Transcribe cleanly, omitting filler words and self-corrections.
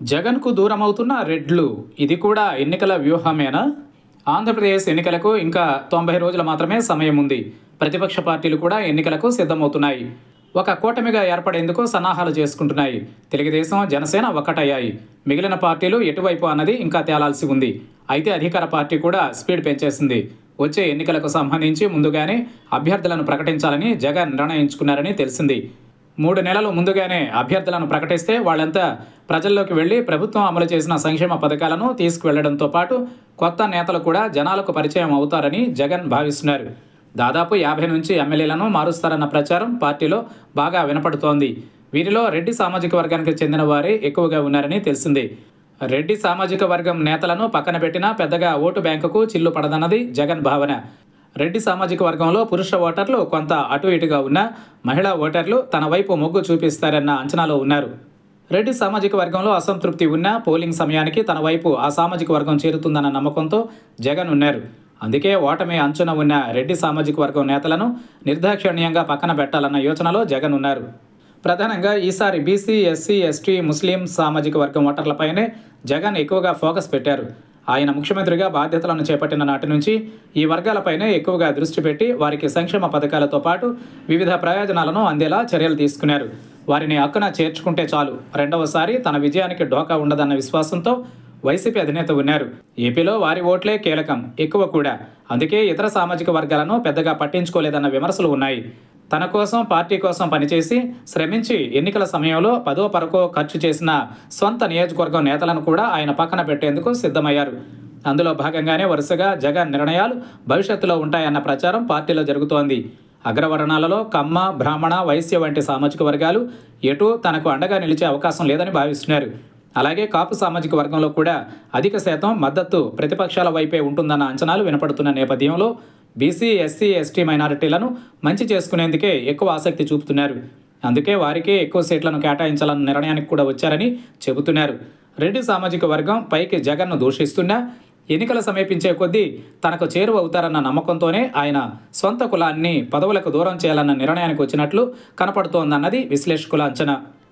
జగన్కు దూరమవుతున్న రెడ్లు ఇది కూడా ఎన్నికల వ్యూహమేనా? ఆంధ్రప్రదేశ్ ఎన్నికలకు ఇంకా 90 రోజులు మాత్రమే సమయం ఉంది. ప్రతిపక్ష పార్టీలు కూడా ఎన్నికలకు సిద్ధమవుతున్నాయి. ఒక కూటమిగా ఏర్పడేందుకు సన్నాహాలు చేసుకుంటున్నాయి. తెలుగుదేశం, జనసేన ఒక్కటయ్యాయి. మిగిలిన పార్టీలు ఎటువైపు అన్నది ఇంకా తేలాల్సి ఉంది. అయితే అధికార పార్టీ కూడా స్పీడ్ పెంచేసింది. వచ్చే ఎన్నికలకు సంబంధించి ముందుగానే అభ్యర్థులను ప్రకటించాలని జగన్ నిర్ణయించుకున్నారని తెలిసింది. 3 నెలలు ముందుగానే అభ్యర్థులను ప్రకటిస్తే వాళ్ళంతా ప్రజల్లోకి వెళ్లి ప్రభుత్వం అమలు చేసిన సంక్షేమ పథకాలను తీసుకువెళ్లడంతో పాటు కొత్త నేతలు కూడా జనాలకు పరిచయం అవుతారని జగన్ భావిస్తున్నారు. దాదాపు 50 నుంచి ఎమ్మెల్యేలను మారుస్తారన్న ప్రచారం పార్టీలో బాగా వినపడుతోంది. వీరిలో రెడ్డి సామాజిక వర్గానికి చెందిన వారే ఎక్కువగా ఉన్నారని తెలిసింది. రెడ్డి సామాజిక వర్గం నేతలను పక్కన పెట్టినా పెద్దగా ఓటు బ్యాంకుకు చిల్లు పడదన్నది జగన్ భావన. రెడ్డి సామాజిక వర్గంలో పురుష ఓటర్లు కొంత అటు ఇటుగా ఉన్నా మహిళా ఓటర్లు తన వైపు మొగ్గు చూపిస్తారన్న అంచనాలో ఉన్నారు. రెడ్డి సామాజిక వర్గంలో అసంతృప్తి ఉన్నా పోలింగ్ సమయానికి తన వైపు ఆ సామాజిక వర్గం చేరుతుందన్న నమ్మకంతో జగన్ ఉన్నారు. అందుకే ఓటమి అంచున ఉన్న రెడ్డి సామాజిక వర్గం నేతలను నిర్దాక్షిణ్యంగా పక్కన పెట్టాలన్న యోచనలో జగన్ ఉన్నారు. ప్రధానంగా ఈసారి బీసీ, ఎస్సీ, ఎస్టీ, ముస్లిం సామాజిక వర్గం ఓటర్లపైనే జగన్ ఎక్కువగా ఫోకస్ పెట్టారు. ఆయన ముఖ్యమంత్రిగా బాధ్యతలను చేపట్టిన నాటి నుంచి ఈ వర్గాలపైనే ఎక్కువగా దృష్టి పెట్టి వారికి సంక్షేమ పథకాలతో పాటు వివిధ ప్రయోజనాలను అందేలా చర్యలు తీసుకున్నారు. వారిని హక్కున చేర్చుకుంటే చాలు, రెండవసారి తన విజయానికి ఢోకా ఉండదన్న విశ్వాసంతో వైసీపీ అధినేత ఉన్నారు. ఏపీలో వారి ఓట్లే కీలకం, ఎక్కువ కూడా. అందుకే ఇతర సామాజిక వర్గాలను పెద్దగా పట్టించుకోలేదన్న విమర్శలు ఉన్నాయి. తన కోసం, పార్టీ కోసం పనిచేసి శ్రమించి ఎన్నికల సమయంలో 10వ పరకో ఖర్చు చేసిన సొంత నియోజకవర్గం నేతలను కూడా ఆయన పక్కన పెట్టేందుకు సిద్ధమయ్యారు. అందులో భాగంగానే వరుసగా జగన్ నిర్ణయాలు భవిష్యత్తులో ఉంటాయన్న ప్రచారం పార్టీలో జరుగుతోంది. అగ్రవర్ణాలలో కమ్మ, బ్రాహ్మణ, వైశ్య వంటి సామాజిక వర్గాలు ఎటు తనకు అండగా నిలిచే అవకాశం లేదని భావిస్తున్నారు. అలాగే కాపు సామాజిక వర్గంలో కూడా అధిక శాతం మద్దతు ప్రతిపక్షాల వైపే ఉంటుందన్న అంచనాలు వినపడుతున్న నేపథ్యంలో బీసీ, ఎస్సీ, ఎస్టీ మైనారిటీలను మంచి చేసుకునేందుకే ఎక్కువ ఆసక్తి చూపుతున్నారు. అందుకే వారికే ఎక్కువ సీట్లను కేటాయించాలన్న నిర్ణయానికి కూడా వచ్చారని చెబుతున్నారు. రెడ్డి సామాజిక వర్గం పైకి జగన్ను దూషిస్తున్నా ఎన్నికలు సమీపించే కొద్దీ తనకు చేరువవుతారన్న నమ్మకంతోనే ఆయన సొంత కులాన్ని పదవులకు దూరం చేయాలన్న నిర్ణయానికి వచ్చినట్లు కనపడుతోందన్నది విశ్లేషకుల అంచనా.